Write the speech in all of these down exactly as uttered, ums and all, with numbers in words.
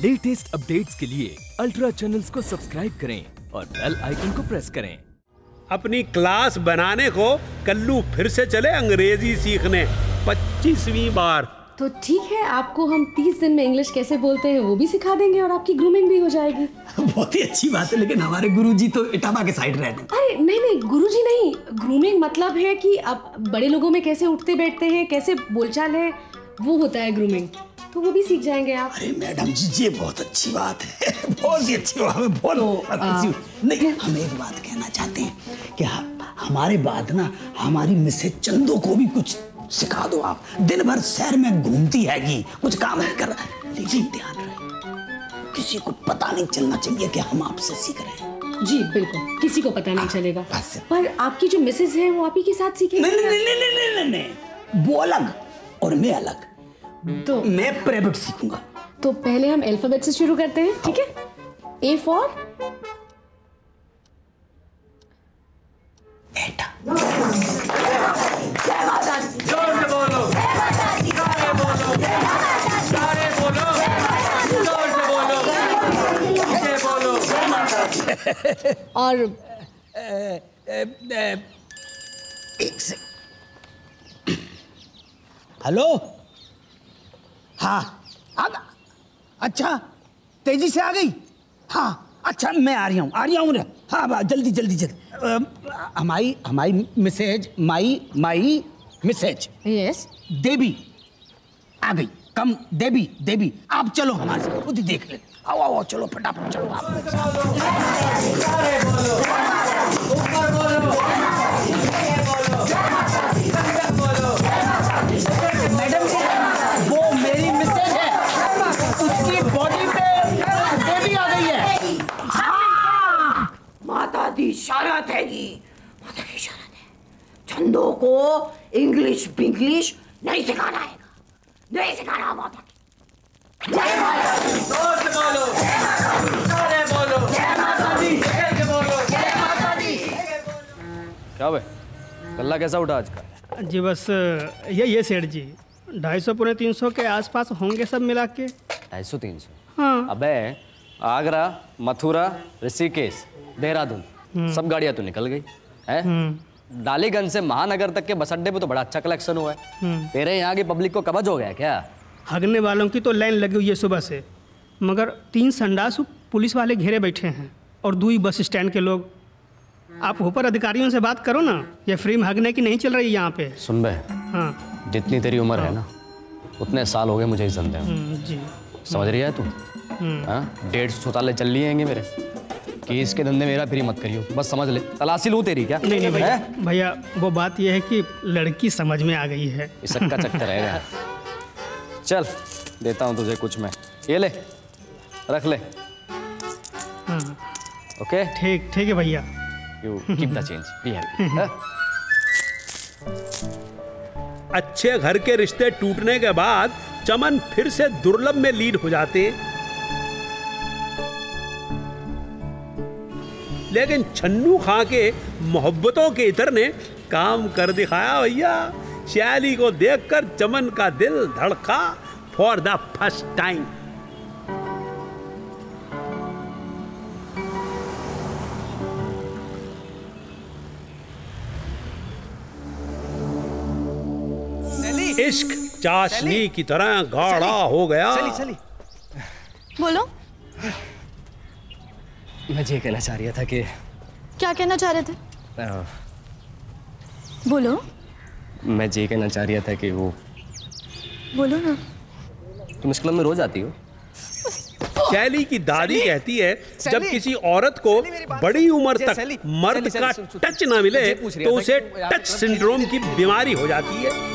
Latest updates के लिए ultra channels को सब्सक्राइब करें और बेल आइकन को प्रेस करें। अपनी क्लास बनाने को कल्लू फिर से चले अंग्रेजी सीखने पच्चीसवीं बार। तो ठीक है, आपको हम तीस दिन में इंग्लिश कैसे बोलते हैं वो भी सिखा देंगे और आपकी ग्रूमिंग भी हो जाएगी। बहुत ही अच्छी बात है, लेकिन हमारे गुरुजी तो इटावा के साइड रहते हैं। अरे नहीं नहीं गुरुजी नहीं, ग्रूमिंग मतलब है कि अब बड़े लोगों में कैसे उठते बैठते हैं, कैसे बोलचाल है, वो होता है ग्रूमिंग। तो वो भी सीख जाएंगे आप। अरे मैडम जी, ये बहुत अच्छी बात है, बहुत ही अच्छी बात है। बहुत तो, नहीं, हम एक बात कहना चाहते हैं कि हमारे बाद ना हमारी मिसेज चंदो को भी कुछ सिखा दो आप। दिन भर शहर में घूमती हैगी, कुछ काम नहीं कर रहा, लेकिन ध्यान रहे किसी को पता नहीं चलना चाहिए कि हम आपसे सीख रहे हैं। जी बिल्कुल, किसी को पता नहीं चलेगा। पर आपकी जो मिसेज है वो आप ही के साथ सीखेंगे। नहीं नहीं नहीं नहीं नहीं नहीं, वो अलग और मैं अलग। तो मैं प्राइवेट सीखूंगा। तो पहले हम अल्फाबेट से शुरू करते हैं, ठीक है? ए फॉर एटा। जय माता दी। जोर से बोलो। जय माता दी। सारे बोलो। जय माता दी। सारे बोलो। जोर से बोलो। जय बोलो। जय माता दी। और एक से हेलो। हाँ आ, अच्छा तेजी से आ गई। हाँ अच्छा, मैं आ रही हूँ आ रही हूँ हाँ जल्दी जल्दी जल्दी। हमारी हमारी message my my message yes Devi आ गई। कम देवी देवी आप चलो हमारे साथ, खुद ही देख ले। आओ आओ चलो फटाफट चलो आप। मैडम वो मेरी मैसेज है, उसकी बॉडी पे देवी आ गई है। हाँ माता दी शरत है ये, माता की शरत है। चंदो को इंग्लिश बिंग्लिश नहीं सिखाना है, नहीं सिखाना माता की। जय माता दी। जोर से बोलो। जय माता दी। सारे बोलो। जय माता दी। जय के बोलो। जय माता दी। क्या भाई, कल्ला कैसा उठा आज का? जी बस ये ये सेठ जी ढाई सौ पौने तीन सौ के आसपास होंगे सब मिला के। ढाई सौ तीन सौ? हाँ। अबे आगरा, मथुरा, ऋषिकेश, देहरादून सब गाड़ियाँ तो निकल गई है। डालीगंज से महानगर तक के बस अड्डे पे तो बड़ा अच्छा कलेक्शन हुआ है। तेरे यहाँ की पब्लिक को कब्ज हो गया क्या? हगने वालों की तो लाइन लगी हुई है सुबह से, मगर तीन संडास पुलिस वाले घेरे बैठे हैं और दो ही बस स्टैंड के लोग। आप ऊपर अधिकारियों से बात करो ना, ये फ्री में हगने की नहीं चल रही यहाँ पे। सुन बे, हाँ जितनी तेरी उम्र है ना उतने साल हो गए मुझे इस धंधे में। जी समझ रही है तू? हाँ, डेढ़ सौ साल चल लिए हैं मेरे कि इसके धंधे मेरा फ्री मत करियो, बस समझ ले। तलाशी लूँ तेरी क्या? नहीं नहीं भैया, भैया वो बात यह है कि लड़की समझ में आ गई है। इसका चक्कर रहेगा। चल देता हूँ तुझे कुछ मैं, ये ले रख ले। हाँ ओके ठीक ठीक है भैया। You keep the change, be happy. अच्छे घर के रिश्ते टूटने के बाद चमन फिर से दुर्लभ में लीड हो जाते, लेकिन छन्नू खां के मोहब्बतों के इतर ने काम कर दिखाया भैया। श्याली को देखकर चमन का दिल धड़का फॉर द फर्स्ट टाइम। इश्क चाशनी की तरह गाढ़ा हो गया। चली चली। बोलो। मैं ये कहना चाह रहा था कि क्या कहना चाह रहे थे? आ, बोलो। मैं ये कहना चाह रहा था कि वो बोलो ना। तुम इस क्लब में रोज आती हो? शैली की दादी कहती है जब किसी औरत को बड़ी उम्र तक मर्द का टच ना मिले तो उसे टच सिंड्रोम की बीमारी हो जाती है।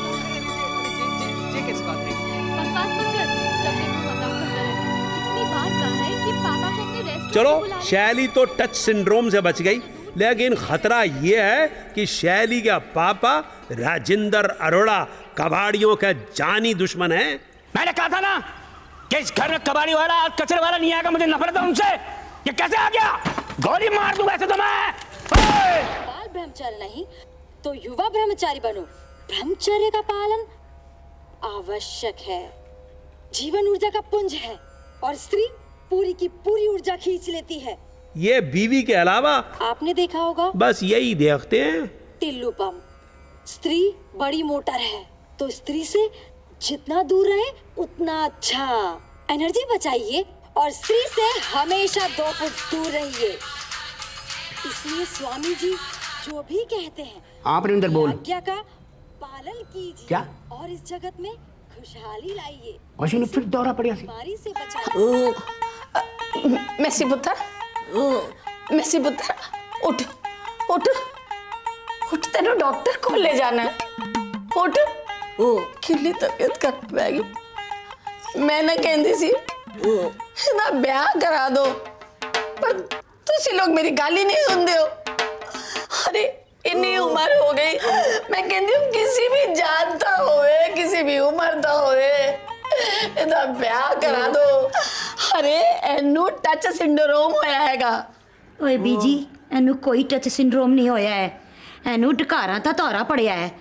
चलो शैली तो टच सिंड्रोम से बच गई, लेकिन खतरा यह है कि शैली का पापा राजेंद्र अरोड़ा कबाड़ियों का जानी दुश्मन है। मैंने कहा था ना कि इस घर में कबाड़ी वाला और कचरे वाला नहीं आएगा, मुझे नफरत है उनसे। ये कैसे आ गया? गोली मार दूं वैसे तो मैं। बाल ब्रह्मचारी नहीं तो युवा ब्रह्मचारी बनो। ब्रह्मचर्य का पालन आवश्यक है, जीवन ऊर्जा का पुंज है। और स्त्री पूरी की पूरी ऊर्जा खींच लेती है। ये बीवी के अलावा आपने देखा होगा, बस यही देखते हैं। टिल्लू पंप। स्त्री बड़ी मोटर है, तो स्त्री से जितना दूर रहे उतना अच्छा। एनर्जी बचाइए और स्त्री से हमेशा दो फुट दूर रहिए। इसलिए स्वामी जी जो भी कहते हैं, आप रविंदर बोल, आज्ञा का पालन कीजिए। क्या? और इस जगत में खुशहाली लाइए। वैसे फिर दौरा पड़िया सी। बीमारी से बचाइए। मेसी पुत्र, मेसी पुत्र, उठ उठ उठ, तेरे डॉक्टर को ले जाना है। उठ, ओ किली तबीयत कर पैगी। मैं ना कहती सी ना ब्याह करा दो, पर तुसी लोग मेरी गाली नहीं सुनते हो। अरे इतनी उम्र हो गई, मैं कहती हूँ किसी भी जात का होए, किसी भी उम्र का होए, ना ब्याह करा दो। अरे एनू टच सिंड्रोम होया हैगा। ओए बीजी, एनू कोई टच सिंड्रोम नहीं होया है, एनू ढकारा था तौरा पड़िया है।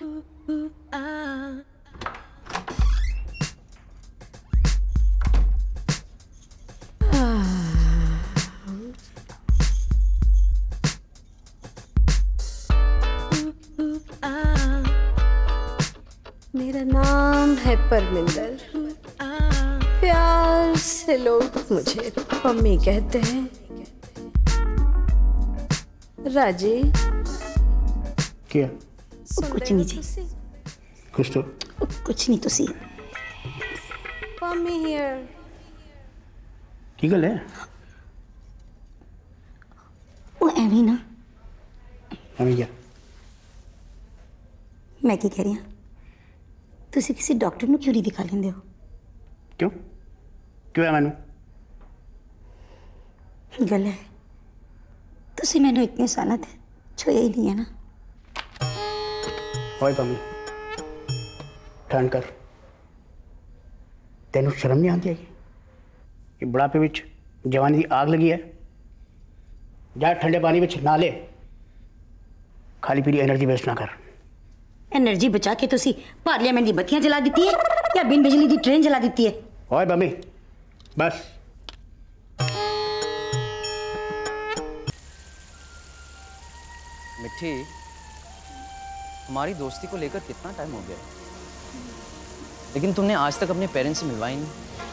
मेरा नाम है परमिंदर, प्यार से लोग मुझे पम्मी कहते हैं। राजी क्या? कुछ नहीं जी, कुछ तो कुछ नहीं। तुसी पम्मी हियर। की गल है? वो एवी ना, हमें क्या? मैं की कह रही हूँ, तुसी किसी डॉक्टर ਨੂੰ क्यों नहीं दिखा लेंदे हो? क्यों क्यों है मैनू? गल है तुसी मैनू इतने साल ते छुए ही नहीं है ना। ओए पम्मी, ठंड कर। तेनू शर्म नहीं आती है कि बुढ़ापे विच जवानी की आग लगी है? जा ठंडे पानी में नहा ले, खाली पीली एनर्जी वेस्ट ना कर। एनर्जी बचा के तुसी पार्लियामेंट की बत्तियां जला दी है या बिन बिजली की ट्रेन जला दी है? ओए बम्मी बस। मिट्टी, हमारी दोस्ती को लेकर कितना टाइम हो गया, लेकिन तुमने आज तक अपने पेरेंट्स से मिलवाई नहीं।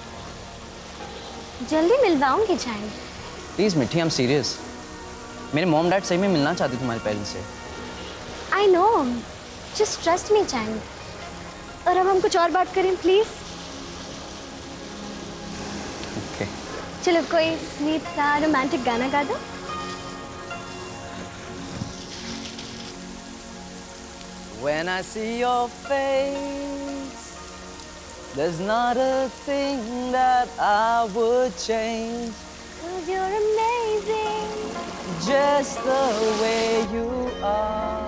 जल्दी मिलवाऊंगी child. Please Mitti, I am serious. मेरे मॉम डैड सही में मिलना चाहते तुम्हारे पेरेंट्स से। I know, just trust me child. और अब हम कुछ और बात करें प्लीज। ओके। चलो कोई स्वीट सा रोमांटिक गाना गा दो। When I see your face, there's not a thing that I would change. 'Cause you're amazing, just the way you are.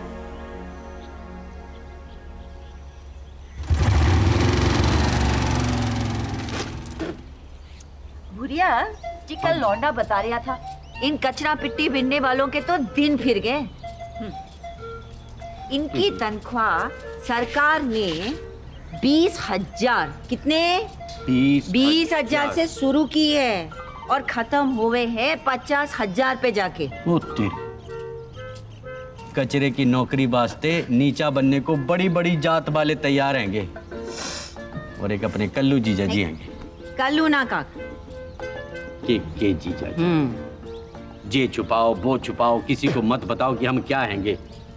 Bhuria जी, कल लौंडा बता रहा था इन कचरा पिट्टी बिनने वालों के तो दिन फिर गए। इनकी तनख्वाह सरकार ने बीस हजार कितने बीस बीस हजार से शुरू की है और खत्म हुए हैं पचास हजार पे जाके। कचरे की नौकरी वास्ते नीचा बनने को बड़ी बड़ी जात वाले तैयार हैंगे, और एक अपने कल्लू जीजा जी हैंगे। कल्लू ना का के के जीजा जी, जे छुपाओ वो छुपाओ, किसी को मत बताओ कि हम क्या हैंगे।